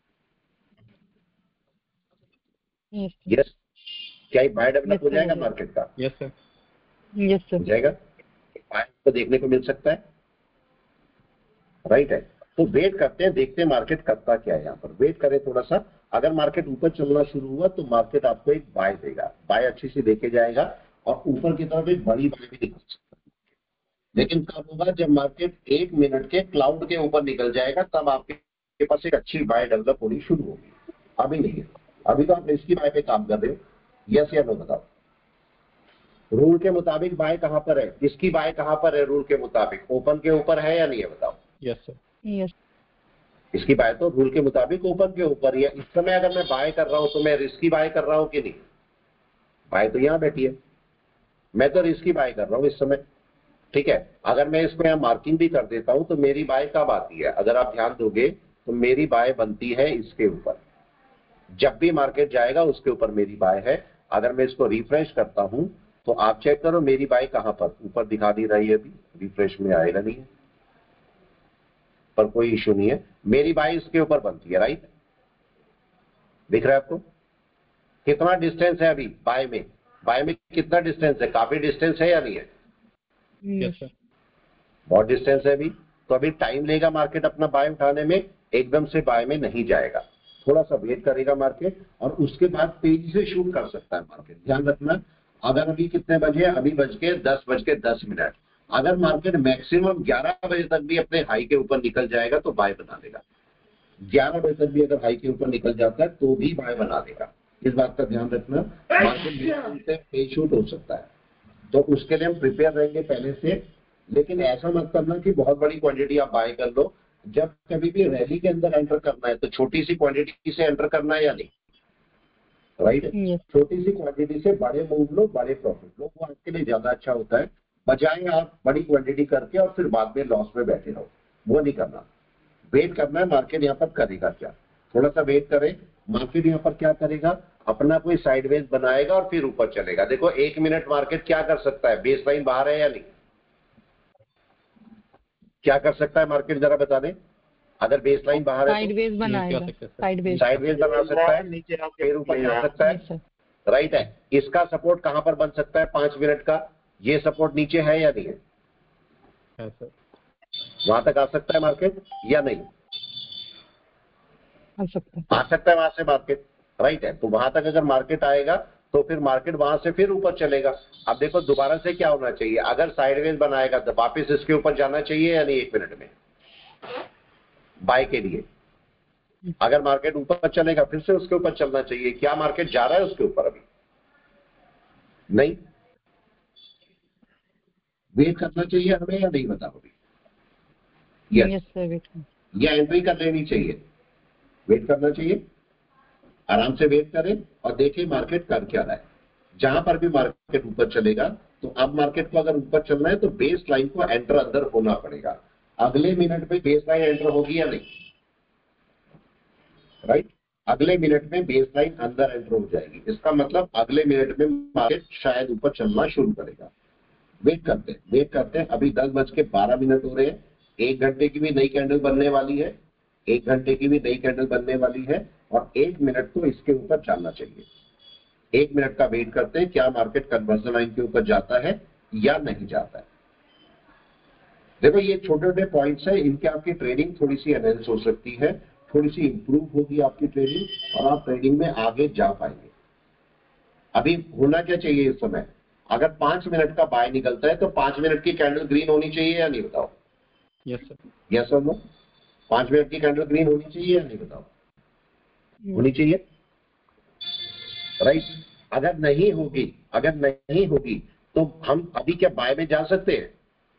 यस यस, क्या एक बाय डेवलप Yes, हो sir, जाएगा हो मार्केट का, यस सर। यस हो सर जाएगा, बाय तो देखने को मिल सकता है, राइट है। तो वेट करते हैं, देखते हैं मार्केट करता क्या है यहाँ पर, वेट करें थोड़ा सा। अगर मार्केट ऊपर चलना शुरू हुआ तो मार्केट आपको एक बाय देगा, बाय अच्छी सी देके जाएगा और ऊपर की तरफ एक बड़ी बाय भी दिखा सकता है। लेकिन कब होगा, जब मार्केट 1 मिनट के क्लाउड के ऊपर निकल जाएगा तब आपके पास एक अच्छी बाय डेवलप होनी शुरू होगी, अभी नहीं है। अभी तो आप रिस्की बाय पे काम कर रहे हो, यस या नो बताओ। रूल के मुताबिक बाय कहां पर है, इसकी बाय कहां पर है, रूल के मुताबिक ओपन के ऊपर है या नहीं है बताओ। Yes sir. यस इसकी बाय तो रूल के मुताबिक ओपन के ऊपर ही है। इस समय अगर मैं बाय कर रहा हूं तो मैं रिस्की बाय कर रहा हूं कि नहीं, बाय तो यहां बैठी है, मैं तो रिस्की बाय कर रहा हूं इस समय, ठीक है। अगर मैं इसको यहाँ मार्किंग भी कर देता हूं तो मेरी बाय कब आती है, अगर आप ध्यान दोगे तो मेरी बाय बनती है इसके ऊपर, जब भी मार्केट जाएगा उसके ऊपर मेरी बाय है। अगर मैं इसको रिफ्रेश करता हूं तो आप चेक करो मेरी बाय कहां पर, ऊपर दिखा दी रही है, अभी रिफ्रेश में आएगा नहीं है, पर कोई इशू नहीं है, मेरी बाय इसके ऊपर बनती है, राइट। दिख रहा है आपको कितना डिस्टेंस है अभी बाय में कितना डिस्टेंस है, काफी डिस्टेंस है या नहीं है, यस सर। बहुत डिस्टेंस है अभी। तो अभी टाइम लेगा मार्केट अपना बाय उठाने में, एकदम से बाय में नहीं जाएगा, थोड़ा सा वेट करेगा मार्केट और उसके बाद तेजी से शूट कर सकता है मार्केट। ध्यान रखना, अगर अभी कितने बजे, अभी बज के 10:10, अगर मार्केट मैक्सिमम 11 बजे तक भी अपने हाई के ऊपर निकल जाएगा तो बाय बना देगा। 11 बजे तक भी अगर हाई के ऊपर निकल जाता है तो भी बाय बना देगा, इस बात का ध्यान रखना। मार्केट से फेज शूट हो सकता है, तो उसके लिए हम प्रिपेयर रहेंगे पहले से। लेकिन ऐसा मत करना कि बहुत बड़ी क्वांटिटी आप बाय कर लो, जब कभी भी रैली के अंदर एंटर करना है तो छोटी सी क्वांटिटी से एंटर करना है या नहीं, राइट। Yes. छोटी सी क्वांटिटी से बड़े मूव लो, बड़े प्रॉफिट लो, वो आपके लिए ज्यादा अच्छा होता है, बजाय आप बड़ी क्वांटिटी करके और फिर बाद में लॉस में बैठे रहो, वो नहीं करना। वेट करना है मार्केट यहाँ पर करेगा क्या, थोड़ा सा वेट करें, मार्केट यहाँ पर क्या करेगा, अपना कोई साइडवेज बनाएगा और फिर ऊपर चलेगा। देखो 1 मिनट मार्केट क्या कर सकता है, बेस लाइन बाहर है या नहीं, क्या कर सकता है मार्केट जरा बता दें। अगर बेस लाइन बाहर है साइडवेज बनाएगा, साइडवेज साइडवेज बना सकता है, नीचे आके फिर ऊपर जा सकता है, यस सर राइट है। इसका सपोर्ट कहां पर बन सकता है 5 मिनट का, ये सपोर्ट नीचे है या नहीं है, है सर। वहां तक आ सकता है मार्केट या नहीं, आ सकता है। आ सकता है वहां से मार्केट, राइट है। तो वहां तक अगर मार्केट आएगा तो फिर मार्केट वहां से फिर ऊपर चलेगा। अब देखो दोबारा से क्या होना चाहिए, अगर साइडवेज बनाएगा तो वापिस इसके ऊपर जाना चाहिए या नहीं 1 मिनट में बाय के लिए। अगर मार्केट ऊपर चलेगा फिर से उसके ऊपर चलना चाहिए, क्या मार्केट जा रहा है उसके ऊपर, अभी नहीं, वेट करना चाहिए हमें या नहीं बताओ अभी, यस सर वेट या एंट्री कर लेनी चाहिए, वेट करना चाहिए, आराम से वेट करें और देखें मार्केट कर क्या रहा है। जहां पर भी मार्केट ऊपर चलेगा तो अब मार्केट को अगर ऊपर चलना है तो बेस लाइन को एंटर अंदर होना पड़ेगा। अगले मिनट में बेस लाइन एंटर होगी या नहीं, राइट। अगले मिनट में बेस लाइन अंदर एंटर हो जाएगी, इसका मतलब अगले मिनट में मार्केट शायद ऊपर चलना शुरू करेगा। वेट करते हैं, अभी 10:12 हो रहे हैं, 1 घंटे की भी नई कैंडल बनने वाली है, 1 घंटे की भी नई कैंडल बनने वाली है और 1 मिनट तो इसके ऊपर जाना चाहिए। 1 मिनट का वेट करते हैं, क्या मार्केट कन्वर्जन लाइन के ऊपर जाता है या नहीं जाता है। देखो ये छोटे छोटे पॉइंट्स है, इनके आपकी ट्रेडिंग थोड़ी सी एनहेंस हो सकती है, थोड़ी सी इंप्रूव होगी आपकी ट्रेडिंग और आप ट्रेडिंग में आगे जा पाएंगे। अभी होना क्या चाहिए इस समय, अगर 5 मिनट का बाय निकलता है तो 5 मिनट की कैंडल ग्रीन होनी चाहिए या नहीं बताओ, यस सर। यस और नो। 5 मिनट की कैंडल ग्रीन होनी चाहिए या नहीं बताओ, होनी चाहिए, राइट। अगर नहीं होगी तो हम अभी क्या बाय में जा सकते हैं?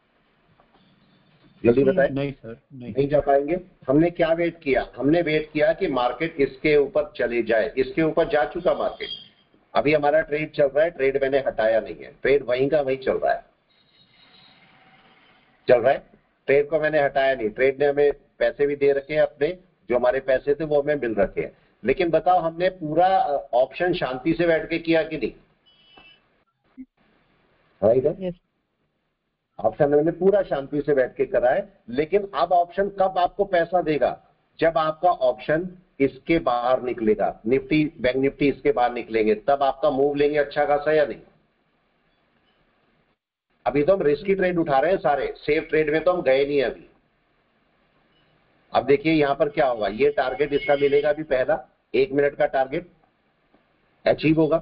जल्दी बताएं। नहीं सर, नहीं जा पाएंगे। हमने क्या वेट किया? हमने वेट किया कि मार्केट इसके ऊपर चले जाए। इसके ऊपर जा चुका मार्केट, अभी हमारा ट्रेड चल रहा है, ट्रेड मैंने हटाया नहीं है, ट्रेड वहीं का वहीं चल रहा है, ट्रेड को मैंने हटाया नहीं। ट्रेड ने हमें पैसे भी दे रखे हैं, अपने जो हमारे पैसे थे वो हमें मिल रखे हैं। लेकिन बताओ, हमने पूरा ऑप्शन शांति से बैठ के किया कि नहीं? Yes. ऑप्शन मैंने पूरा शांति से बैठ के करा है। लेकिन अब ऑप्शन कब आपको पैसा देगा? जब आपका ऑप्शन इसके बाहर निकलेगा, निफ्टी बैंक निफ्टी इसके बाहर निकलेंगे, तब आपका मूव लेंगे अच्छा खासा या नहीं? अभी तो हम रिस्की ट्रेड उठा रहे हैं सारे, सेफ ट्रेड में तो हम गए नहीं अभी। अब देखिए यहां पर क्या होगा, ये टारगेट इसका मिलेगा अभी, पहला 1 मिनट का टारगेट अचीव होगा।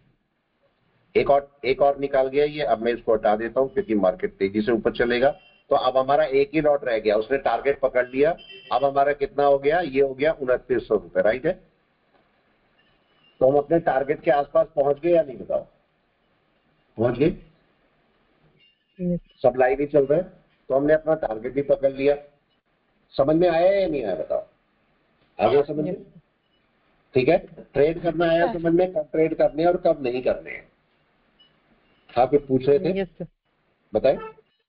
एक और निकाल गया ये, अब मैं इसको हटा देता हूं क्योंकि मार्केट तेजी से ऊपर चलेगा। तो अब हमारा एक ही लॉट रह गया, उसने टारगेट पकड़ लिया। अब हमारा कितना हो गया? ये हो गया 2900 रुपए, राइट है। तो हम अपने टारगेट के आसपास पहुंच गए या नहीं? बताओ, पहुंच गए? Yes. सब लाइव ही चल रहे हैं, तो हमने अपना टारगेट भी पकड़ लिया। समझ में आया या नहीं आया? बताओ, आ गया समझ में? ठीक है, ट्रेड करना आया समझ में, कब ट्रेड करने और कब नहीं करने हैं। हाँ, कुछ पूछ रहे थे? Yes, sir. बताए,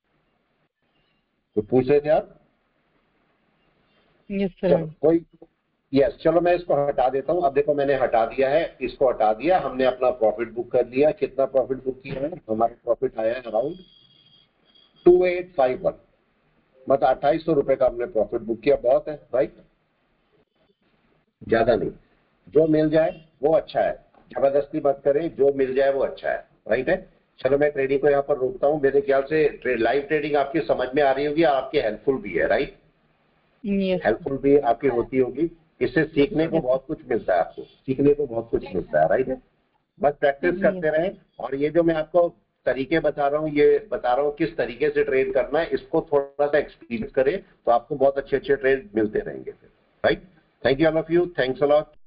कुछ पूछ रहे थे आप? Yes, sir. चलो कोई, यस, चलो मैं इसको हटा देता हूं। अब देखो मैंने हटा दिया है, इसको हटा दिया, हमने अपना प्रॉफिट बुक कर लिया। कितना प्रॉफिट बुक किया है? हमारा प्रॉफिट आया है अराउंड 2851, मतलब 2800 रुपए का हमने प्रॉफिट बुक किया। बहुत है राइट, ज्यादा नहीं। जो मिल जाए वो अच्छा है, जबरदस्ती मत करें, जो मिल जाए वो अच्छा है, राइट है। चलो मैं ट्रेडिंग को यहाँ पर रोकता हूँ। मेरे ख्याल से लाइव ट्रेडिंग आपकी समझ में आ रही होगी और आपकी हेल्पफुल भी है, राइट? Yes. हेल्पफुल भी आपकी होती होगी। इससे सीखने को बहुत कुछ मिलता है, आपको सीखने को बहुत कुछ मिलता है, राइट है। बस प्रैक्टिस करते रहें। और ये जो मैं आपको तरीके बता रहा हूँ, ये बता रहा हूँ किस तरीके से ट्रेड करना है, इसको थोड़ा सा एक्सपीरियंस करें तो आपको बहुत अच्छे ट्रेड मिलते रहेंगे फिर, right. Thank you all of you, thanks a lot.